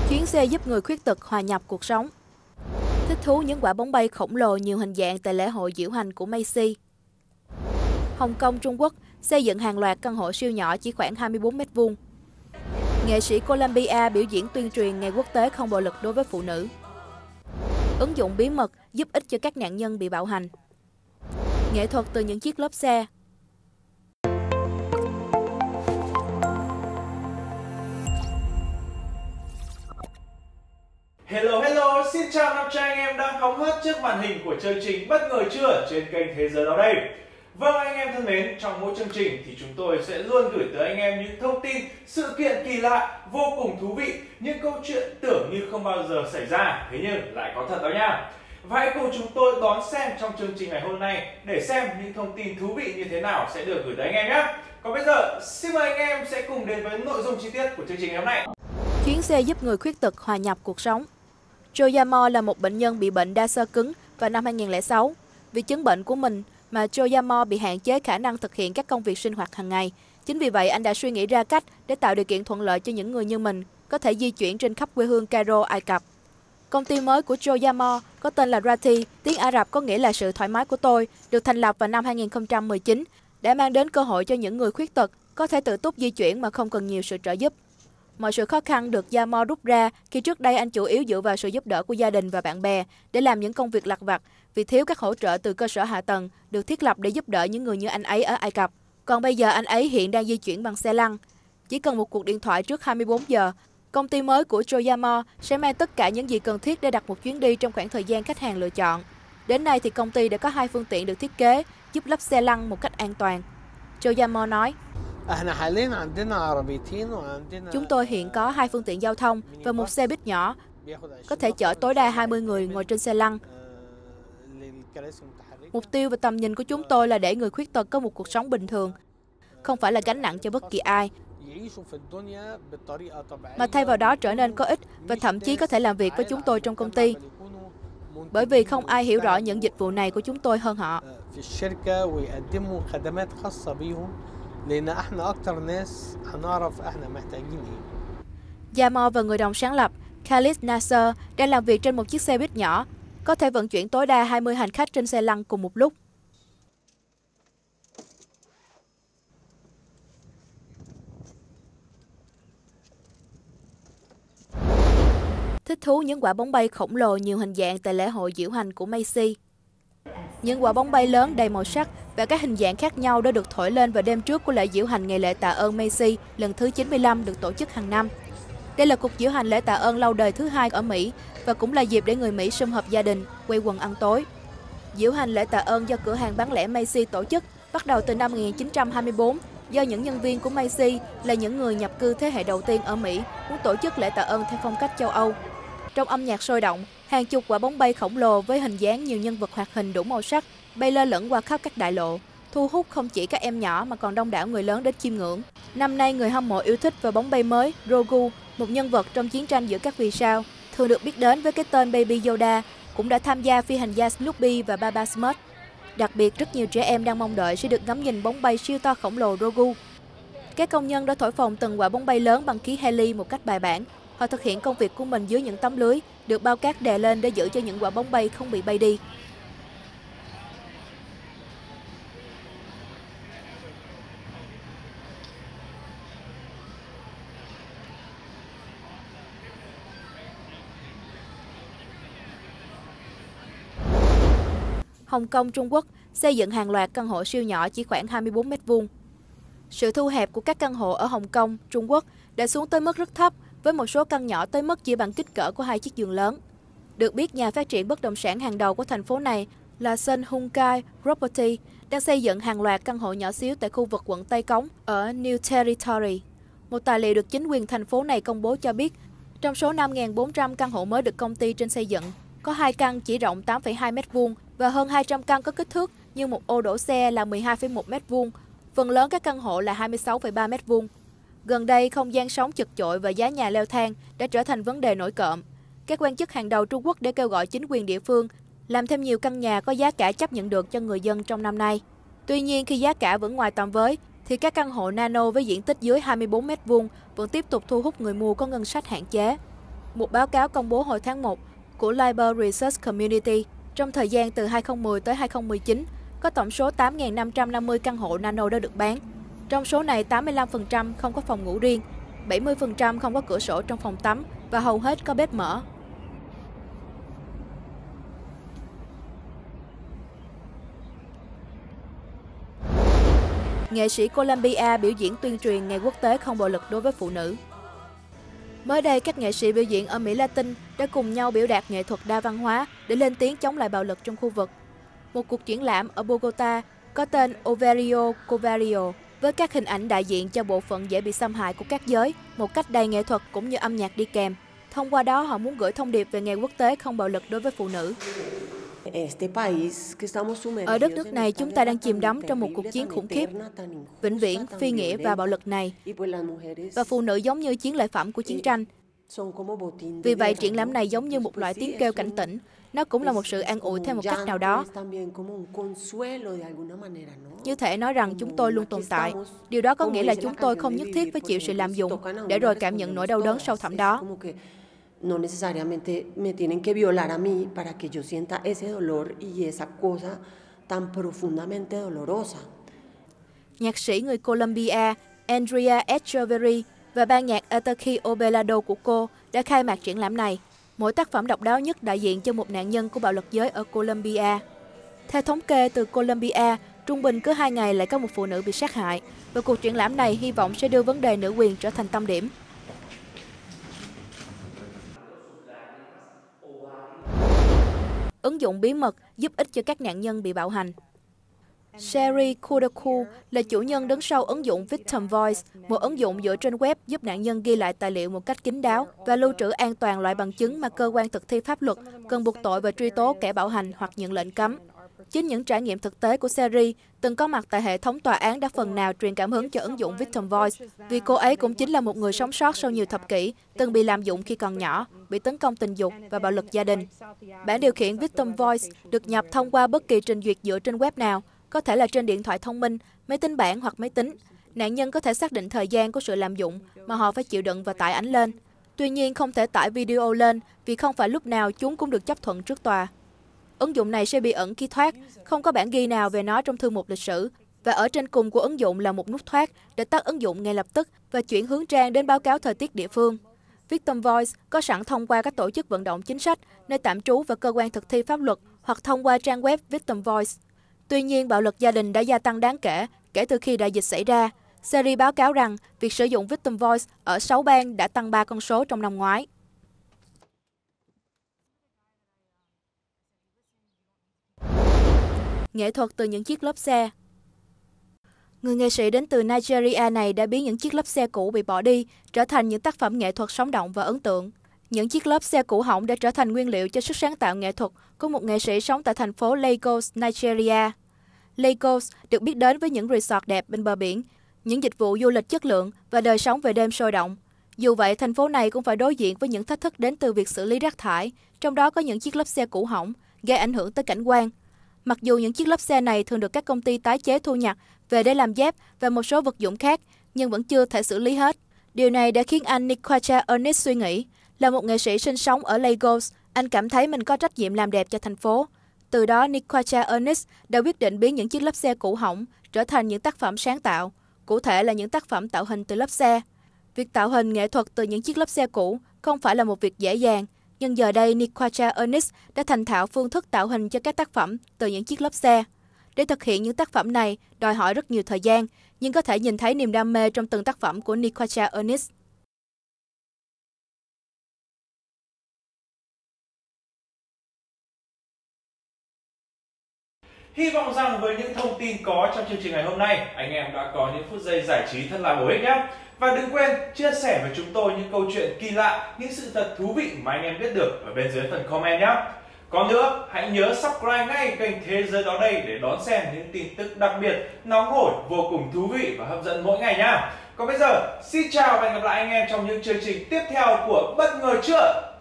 Chuyến xe giúp người khuyết tật hòa nhập cuộc sống. Thích thú những quả bóng bay khổng lồ nhiều hình dạng tại lễ hội diễu hành của Macy. Hồng Kông, Trung Quốc xây dựng hàng loạt căn hộ siêu nhỏ chỉ khoảng 24 m². Nghệ sĩ Colombia biểu diễn tuyên truyền Ngày Quốc tế không bạo lực đối với phụ nữ. Ứng dụng bí mật giúp ích cho các nạn nhân bị bạo hành. Nghệ thuật từ những chiếc lốp xe. Hello, xin chào 500 anh em đang hóng hớt trước màn hình của chương trình Bất ngờ chưa trên kênh Thế giới đó đây. Vâng anh em thân mến, trong mỗi chương trình thì chúng tôi sẽ luôn gửi tới anh em những thông tin, sự kiện kỳ lạ, vô cùng thú vị, những câu chuyện tưởng như không bao giờ xảy ra, thế nhưng lại có thật đó nha. Và hãy cùng chúng tôi đón xem trong chương trình ngày hôm nay để xem những thông tin thú vị như thế nào sẽ được gửi tới anh em nhé. Còn bây giờ, xin mời anh em sẽ cùng đến với nội dung chi tiết của chương trình ngày hôm nay. Chuyến xe giúp người khuyết tật hòa nhập cuộc sống. Joe Yamo là một bệnh nhân bị bệnh đa xơ cứng vào năm 2006. Vì chứng bệnh của mình mà Joe Yamo bị hạn chế khả năng thực hiện các công việc sinh hoạt hàng ngày. Chính vì vậy, anh đã suy nghĩ ra cách để tạo điều kiện thuận lợi cho những người như mình có thể di chuyển trên khắp quê hương Cairo, Ai Cập. Công ty mới của Joe Yamo có tên là Rati, tiếng Ả Rập có nghĩa là sự thoải mái của tôi, được thành lập vào năm 2019 để mang đến cơ hội cho những người khuyết tật có thể tự túc di chuyển mà không cần nhiều sự trợ giúp. Mọi sự khó khăn được Yamo rút ra khi trước đây anh chủ yếu dựa vào sự giúp đỡ của gia đình và bạn bè để làm những công việc lặt vặt vì thiếu các hỗ trợ từ cơ sở hạ tầng được thiết lập để giúp đỡ những người như anh ấy ở Ai Cập. Còn bây giờ anh ấy hiện đang di chuyển bằng xe lăn. Chỉ cần một cuộc điện thoại trước 24 giờ, công ty mới của Joe Yamo sẽ mang tất cả những gì cần thiết để đặt một chuyến đi trong khoảng thời gian khách hàng lựa chọn. Đến nay thì công ty đã có 2 phương tiện được thiết kế giúp lắp xe lăn một cách an toàn. Joe Yamo nói, chúng tôi hiện có 2 phương tiện giao thông và một xe buýt nhỏ, có thể chở tối đa 20 người ngồi trên xe lăn. Mục tiêu và tầm nhìn của chúng tôi là để người khuyết tật có một cuộc sống bình thường, không phải là gánh nặng cho bất kỳ ai, mà thay vào đó trở nên có ích và thậm chí có thể làm việc với chúng tôi trong công ty. Bởi vì không ai hiểu rõ những dịch vụ này của chúng tôi hơn họ. Yamo và người đồng sáng lập Khalid Nasser đang làm việc trên một chiếc xe buýt nhỏ, có thể vận chuyển tối đa 20 hành khách trên xe lăn cùng một lúc. Thích thú những quả bóng bay khổng lồ nhiều hình dạng tại lễ hội diễu hành của Macy. Những quả bóng bay lớn đầy màu sắc và các hình dạng khác nhau đã được thổi lên vào đêm trước của lễ diễu hành Ngày lễ tạ ơn Macy lần thứ 95 được tổ chức hàng năm. Đây là cuộc diễu hành lễ tạ ơn lâu đời thứ 2 ở Mỹ và cũng là dịp để người Mỹ sum họp gia đình, quây quần ăn tối. Diễu hành lễ tạ ơn do cửa hàng bán lẻ Macy tổ chức bắt đầu từ năm 1924 do những nhân viên của Macy là những người nhập cư thế hệ đầu tiên ở Mỹ muốn tổ chức lễ tạ ơn theo phong cách châu Âu. Trong âm nhạc sôi động, hàng chục quả bóng bay khổng lồ với hình dáng nhiều nhân vật hoạt hình đủ màu sắc bay lơ lửng qua khắp các đại lộ, thu hút không chỉ các em nhỏ mà còn đông đảo người lớn đến chiêm ngưỡng. Năm nay, người hâm mộ yêu thích về bóng bay mới Grogu, một nhân vật trong chiến tranh giữa các vì sao, thường được biết đến với cái tên Baby Yoda, cũng đã tham gia phi hành gia Snoopy và Baba Smurf. Đặc biệt, rất nhiều trẻ em đang mong đợi sẽ được ngắm nhìn bóng bay siêu to khổng lồ Grogu. Các công nhân đã thổi phồng từng quả bóng bay lớn bằng khí heli một cách bài bản. Họ thực hiện công việc của mình dưới những tấm lưới được bao cát đè lên để giữ cho những quả bóng bay không bị bay đi. Hồng Kông, Trung Quốc xây dựng hàng loạt căn hộ siêu nhỏ chỉ khoảng 24 m². Sự thu hẹp của các căn hộ ở Hồng Kông, Trung Quốc đã xuống tới mức rất thấp, với một số căn nhỏ tới mức chỉ bằng kích cỡ của 2 chiếc giường lớn. Được biết, nhà phát triển bất động sản hàng đầu của thành phố này là Sun Hung Kai Property đang xây dựng hàng loạt căn hộ nhỏ xíu tại khu vực quận Tây Cống ở New Territory. Một tài liệu được chính quyền thành phố này công bố cho biết, trong số 5.400 căn hộ mới được công ty trên xây dựng, có 2 căn chỉ rộng 8,2 m² và hơn 200 căn có kích thước như một ô đổ xe là 12,1 m². Phần lớn các căn hộ là 26,3 m². Gần đây, không gian sống chật chội và giá nhà leo thang đã trở thành vấn đề nổi cộm. Các quan chức hàng đầu Trung Quốc đã kêu gọi chính quyền địa phương làm thêm nhiều căn nhà có giá cả chấp nhận được cho người dân trong năm nay. Tuy nhiên, khi giá cả vẫn ngoài tầm với, thì các căn hộ nano với diện tích dưới 24 m² vẫn tiếp tục thu hút người mua có ngân sách hạn chế. Một báo cáo công bố hồi tháng 1 của Liber Research Community trong thời gian từ 2010 tới 2019, có tổng số 8.550 căn hộ nano đã được bán. Trong số này, 85% không có phòng ngủ riêng, 70% không có cửa sổ trong phòng tắm và hầu hết có bếp mở. Nghệ sĩ Colombia biểu diễn tuyên truyền Ngày Quốc tế không bạo lực đối với phụ nữ. Mới đây, các nghệ sĩ biểu diễn ở Mỹ Latin đã cùng nhau biểu đạt nghệ thuật đa văn hóa để lên tiếng chống lại bạo lực trong khu vực. Một cuộc triển lãm ở Bogota có tên Overio Covario với các hình ảnh đại diện cho bộ phận dễ bị xâm hại của các giới, một cách đầy nghệ thuật cũng như âm nhạc đi kèm. Thông qua đó, họ muốn gửi thông điệp về Ngày Quốc tế không bạo lực đối với phụ nữ. Ở đất nước này, chúng ta đang chìm đắm trong một cuộc chiến khủng khiếp, vĩnh viễn, phi nghĩa và bạo lực này. Và phụ nữ giống như chiến lợi phẩm của chiến tranh. Vì vậy, triển lãm này giống như một loại tiếng kêu cảnh tỉnh. Nó cũng là một sự an ủi theo một cách nào đó. Như thể nói rằng chúng tôi luôn tồn tại. Điều đó có nghĩa là chúng tôi không nhất thiết phải chịu sự lạm dụng để rồi cảm nhận nỗi đau đớn sâu thẳm đó. No necesariamente me tienen que violar a mí para que yo sienta ese dolor y esa cosa tan profundamente dolorosa. Nhạc sĩ người Colombia Andrea Echeverry và ban nhạc Ataque Ovelado của cô đã khai mạc triển lãm này. Mỗi tác phẩm độc đáo nhất đại diện cho một nạn nhân của bạo lực giới ở Colombia. Theo thống kê từ Colombia, trung bình cứ 2 ngày lại có một phụ nữ bị sát hại, và cuộc triển lãm này hy vọng sẽ đưa vấn đề nữ quyền trở thành tâm điểm. Ứng dụng bí mật giúp ích cho các nạn nhân bị bạo hành. Sherry Kudaku là chủ nhân đứng sau ứng dụng Victim Voice, một ứng dụng dựa trên web giúp nạn nhân ghi lại tài liệu một cách kín đáo và lưu trữ an toàn loại bằng chứng mà cơ quan thực thi pháp luật cần buộc tội và truy tố kẻ bạo hành hoặc nhận lệnh cấm. Chính những trải nghiệm thực tế của Sherry từng có mặt tại hệ thống tòa án đã phần nào truyền cảm hứng cho ứng dụng Victim Voice, vì cô ấy cũng chính là một người sống sót sau nhiều thập kỷ, từng bị lạm dụng khi còn nhỏ, bị tấn công tình dục và bạo lực gia đình. Bản điều khiển Victim Voice được nhập thông qua bất kỳ trình duyệt dựa trên web nào, có thể là trên điện thoại thông minh, máy tính bảng hoặc máy tính. Nạn nhân có thể xác định thời gian của sự lạm dụng mà họ phải chịu đựng và tải ảnh lên. Tuy nhiên, không thể tải video lên vì không phải lúc nào chúng cũng được chấp thuận trước tòa. Ứng dụng này sẽ bị ẩn khi thoát, không có bản ghi nào về nó trong thư mục lịch sử. Và ở trên cùng của ứng dụng là một nút thoát để tắt ứng dụng ngay lập tức và chuyển hướng trang đến báo cáo thời tiết địa phương. Victim Voice có sẵn thông qua các tổ chức vận động chính sách, nơi tạm trú và cơ quan thực thi pháp luật hoặc thông qua trang web Victim Voice. Tuy nhiên, bạo lực gia đình đã gia tăng đáng kể từ khi đại dịch xảy ra. Sherry báo cáo rằng việc sử dụng Victim Voice ở 6 bang đã tăng 3 con số trong năm ngoái. Nghệ thuật từ những chiếc lốp xe. Người nghệ sĩ đến từ Nigeria này đã biến những chiếc lốp xe cũ bị bỏ đi trở thành những tác phẩm nghệ thuật sống động và ấn tượng. Những chiếc lốp xe cũ hỏng đã trở thành nguyên liệu cho sức sáng tạo nghệ thuật của một nghệ sĩ sống tại thành phố Lagos, Nigeria. Lagos được biết đến với những resort đẹp bên bờ biển, những dịch vụ du lịch chất lượng và đời sống về đêm sôi động. Dù vậy, thành phố này cũng phải đối diện với những thách thức đến từ việc xử lý rác thải, trong đó có những chiếc lốp xe cũ hỏng, gây ảnh hưởng tới cảnh quan. Mặc dù những chiếc lốp xe này thường được các công ty tái chế thu nhặt về để làm dép và một số vật dụng khác, nhưng vẫn chưa thể xử lý hết. Điều này đã khiến anh Nikwacha Ernest suy nghĩ. Là một nghệ sĩ sinh sống ở Lagos, anh cảm thấy mình có trách nhiệm làm đẹp cho thành phố. Từ đó, Nikwacha Ernest đã quyết định biến những chiếc lốp xe cũ hỏng trở thành những tác phẩm sáng tạo, cụ thể là những tác phẩm tạo hình từ lốp xe. Việc tạo hình nghệ thuật từ những chiếc lốp xe cũ không phải là một việc dễ dàng, nhưng giờ đây Nikwacha Ernest đã thành thạo phương thức tạo hình cho các tác phẩm từ những chiếc lốp xe. Để thực hiện những tác phẩm này đòi hỏi rất nhiều thời gian, nhưng có thể nhìn thấy niềm đam mê trong từng tác phẩm của Nikwacha Ernest. Hy vọng rằng với những thông tin có trong chương trình ngày hôm nay, anh em đã có những phút giây giải trí thật là bổ ích nhé. Và đừng quên chia sẻ với chúng tôi những câu chuyện kỳ lạ, những sự thật thú vị mà anh em biết được ở bên dưới phần comment nhé. Còn nữa, hãy nhớ subscribe ngay kênh Thế Giới Đó Đây để đón xem những tin tức đặc biệt, nóng hổi, vô cùng thú vị và hấp dẫn mỗi ngày nhé. Còn bây giờ, xin chào và hẹn gặp lại anh em trong những chương trình tiếp theo của Bất Ngờ Chưa.